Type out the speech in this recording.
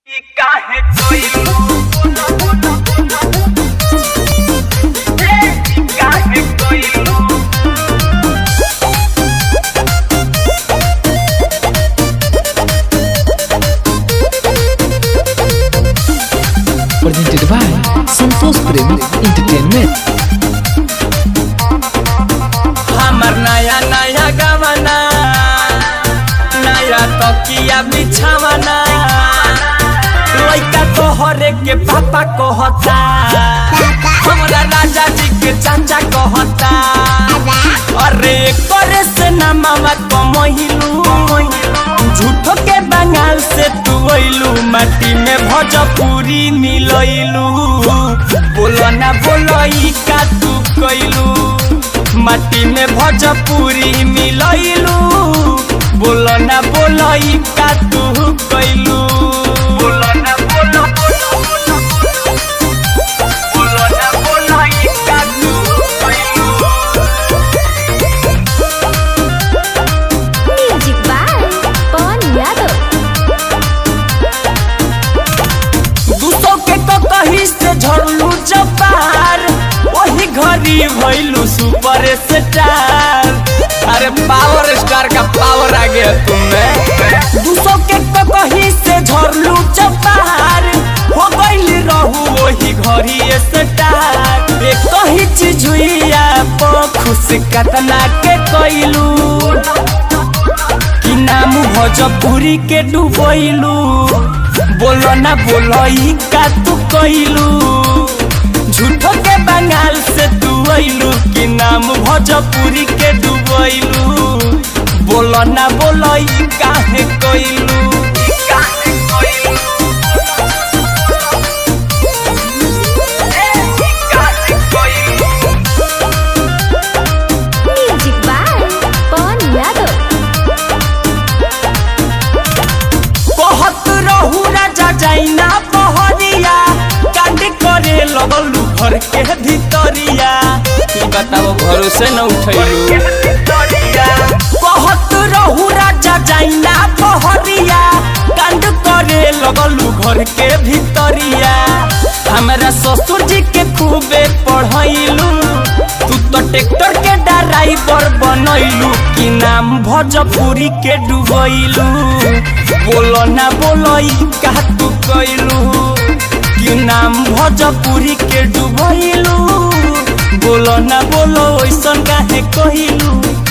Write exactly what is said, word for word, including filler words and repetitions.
काहे कोई काहे कोई presented by Santosh Premi Entertainment। हमर नया नया गवना नया तकिया बिछावना लइका तोहरे के पापा कहता हमरा राजा जी के चाचा कहता अरे करे से ना मामा कमहिलू झूठो के बंगाल से तू अइलू माटी में भोजपुरी मिलइलू बोलो ना बोलई का तू कइलू माटी में भोजपुरी मिलइलू बोलो ना बोलई का तू कइलू बोलो ना बोलो बोलो ना बोलई का तू कइलू। Music by Pawan Yadav. दूसों के तो कहीं से झड़लू जबार वही घड़ी भइलू सुपर स्टार। अरे पावर स्टार का पावर आ गया तुम्हें। दूसों के तो कहीं से झड़लू जबार हो गइली रहू वही घड़ी स्टार। एक कहीं चीज हुई आप खुश कतना के कइलू कि नाम भोजपुरी के डूबइलू बोलो ना बोलई का तू कइलू झूठो के बंगाल से तू अइलू कि नाम भोजपुरी के डूबइलू बोलो ना बोलई काहे कइलू काहे कइलू काहे कइलू। Music by Pawan Yadav. कहत रहू राजा जाइना बहरिया कांड करे लगलू घर के भितरिया ई बताओ घरों से न उठैलू। कहत रहू राजा जाइना बहरिया कांड करे लगलू घर के भितरिया हमरा ससुर जी के खूबे पढ़ैलू तू तो ट्रैक्टर के ड्राइवर बनैलू कि नाम भोजपुरी के डूबैलू बोलो ना बोलई का तू कइलू कि नाम भोजपुरी के डूबैलू बोलो ना बोलो ऐसन काहे कइलू।